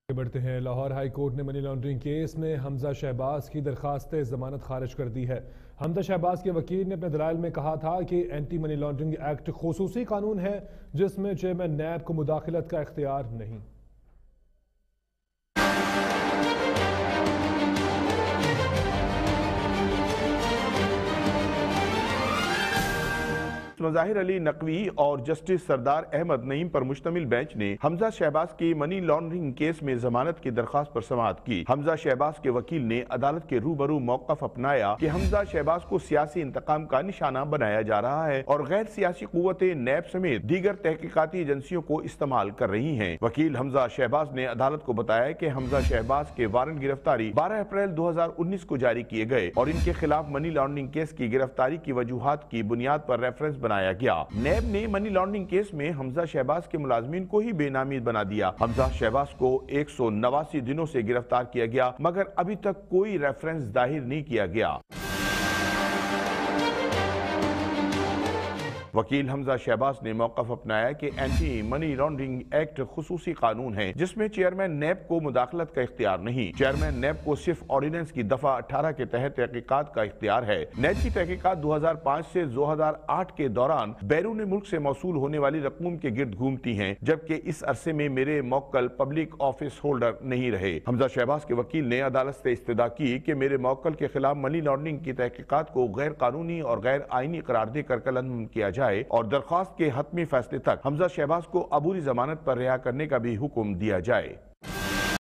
بڑھتے ہیں۔ Lahore high court نے منی لانڈرنگ کیس میں حمزہ شہباز کی درخواست ضمانت خارج کر دی ہے۔ حمزہ شہباز کے وکیل نے اپنے دلائل میں کہا تھا کہ اینٹی منی لانڈرنگ ایکٹ خصوصی قانون ہے جس میں چیئرمین نیب کو مداخلت کا اختیار نہیں۔ مظاہر علی نقوی اور جسٹس سردار احمد نعیم پر مشتمل بینچ نے حمزہ شہباز کی منی لانڈرنگ کیس میں ضمانت کی درخواست پر سماعت کی۔ حمزہ شہباز کے وکیل نے عدالت کے روبرو موقف اپنایا کہ حمزہ شہباز کو سیاسی انتقام کا نشانہ بنایا جا رہا ہے اور غیر سیاسی قوتیں نیب سمیت دیگر تحقیقاتی ایجنسیوں کو استعمال کر رہی ہیں۔ وکیل حمزہ شہباز نے عدالت کو بتایا کہ حمزہ شہباز کے وارنٹ گرفتاری 12 اپریل 2019 کو جاری کیے گئے اور ان کے خلاف منی لانڈرنگ کیس کی گرفتاری کی وجوہات کی بنیاد پر ریفرنس بنایا گیا۔ نیب نے منی لانڈرنگ کیس میں حمزہ شہباز کے ملازمین کو ہی بے نامی بنا دیا۔ حمزہ شہباز کو 189 دنوں سے گرفتار کیا گیا مگر ابھی تک کوئی ریفرنس ظاہر نہیں کیا گیا۔ وکیل حمزہ شہباز نے موقف اپنایا کہ اینٹی منی لانڈرنگ ایکٹ خصوصی قانون ہے جس میں چیئرمین نیب کو مداخلت کا اختیار نہیں۔ چیئرمین نیب کو صرف آرڈیننس کی دفعہ 18 کے تحت تحقیقات کا اختیار ہے۔ نیب کی تحقیقات 2005 سے 2008 کے دوران بیرون ملک سے موصول ہونے والی رقوم کے گرد گھومتی ہیں جبکہ اس عرصے میں میرے موکل پبلک آفس ہولڈر نہیں رہے۔ حمزہ شہباز کے وکیل نے عدالت سے استدعا کی کہ میرے موکل کے خلاف منی لانڈرنگ کی تحقیقات کو غیر قانونی اور غیر آئینی قرار دے کر قلمداد کیا جائے اور درخواست کے حتمی فیصلے تک حمزہ شہباز کو عبوری ضمانت پر رہا کرنے کا بھی حکم دیا جائے۔